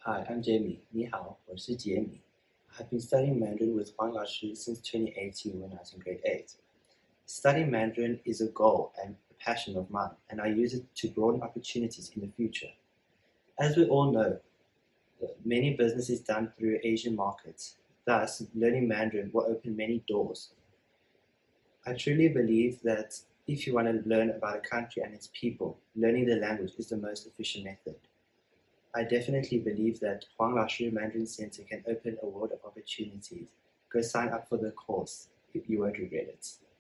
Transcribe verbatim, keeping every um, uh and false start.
Hi, I'm Jamie. 你好，我是杰米. I've been studying Mandarin with Huang Laoshi since twenty eighteen when I was in grade eight. Studying Mandarin is a goal and a passion of mine, and I use it to broaden opportunities in the future. As we all know, many business is done through Asian markets. Thus, learning Mandarin will open many doors. I truly believe that if you want to learn about a country and its people, learning the language is the most efficient method. I definitely believe that Huang Laoshi Mandarin Center can open a world of opportunities. Go sign up for the course. You won't regret it.